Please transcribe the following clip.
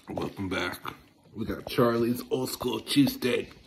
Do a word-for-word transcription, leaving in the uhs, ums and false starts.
Welcome back. We got Charley's old school cheesesteak.